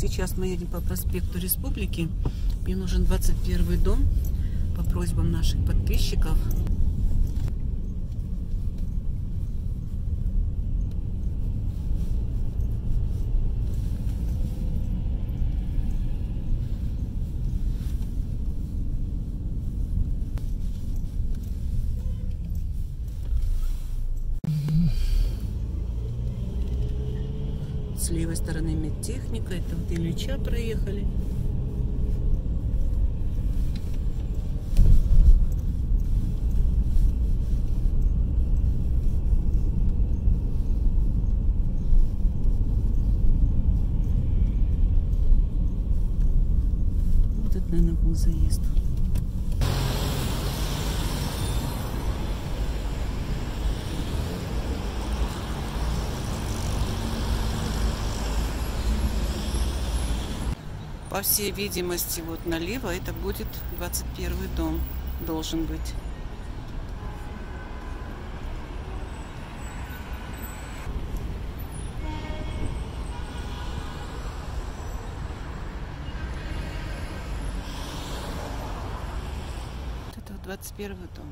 Сейчас мы едем по проспекту Республики. Мне нужен 21-й дом по просьбам наших подписчиков. С левой стороны медтехника, это вот Ильича проехали. Вот это, наверное, был заезд. По всей видимости, вот налево это будет 21-й дом, должен быть. Вот это 21-й дом.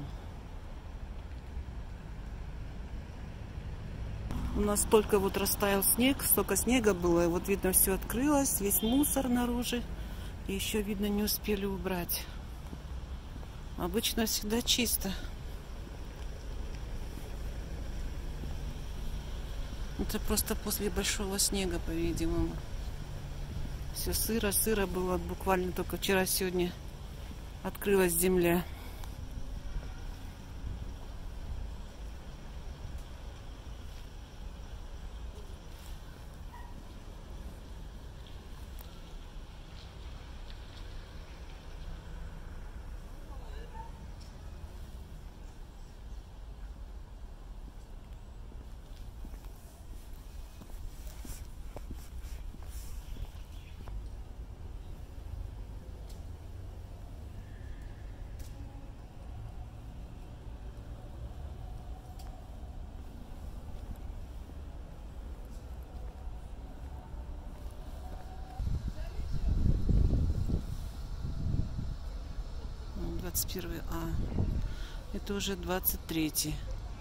У нас только вот растаял снег, столько снега было, и вот видно, все открылось, весь мусор наружу, и еще видно, не успели убрать. Обычно всегда чисто. Это просто после большого снега, по-видимому. Все сыро было, буквально только вчера-сегодня открылась земля. — 21 А. Это уже 23-й.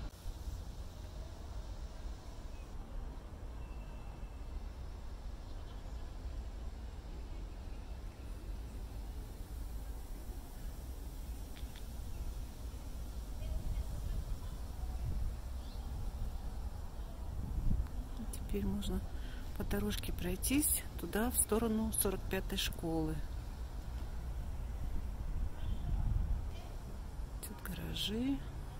Теперь можно по дорожке пройтись туда, в сторону 45-й школы. Гаражи.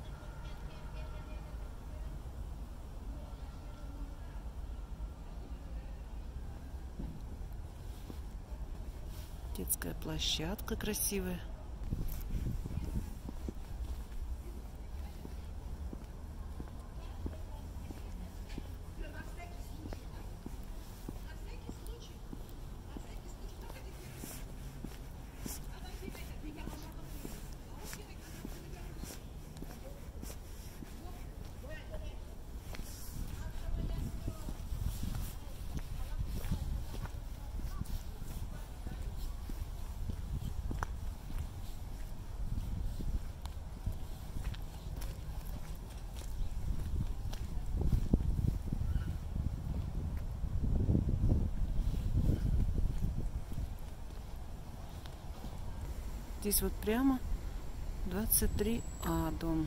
Детская площадка красивая. Здесь вот прямо 23 А дом.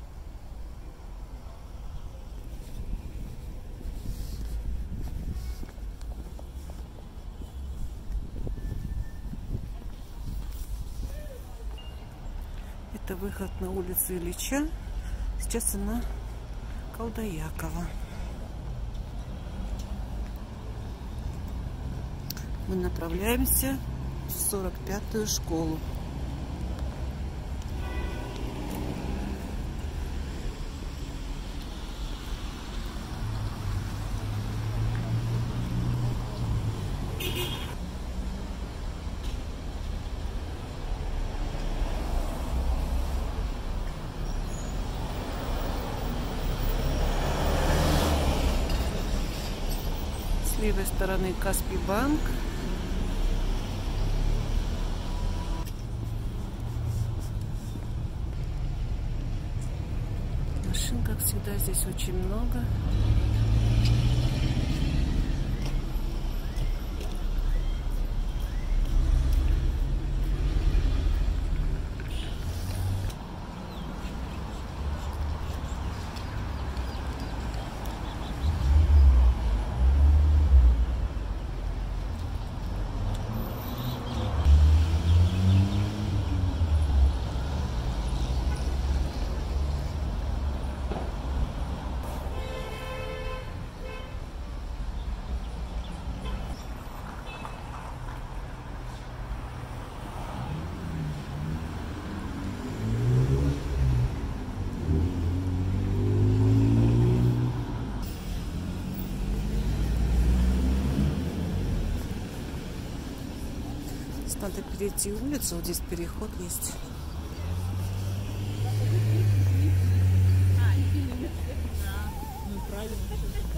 Это выход на улицу Ильича. Сейчас она Колдоякова. Мы направляемся в 45-ю школу. С левой стороны Каспий банк. машин, как всегда, здесь очень много. Надо перейти улицу, вот здесь переход есть. Ну, правильно.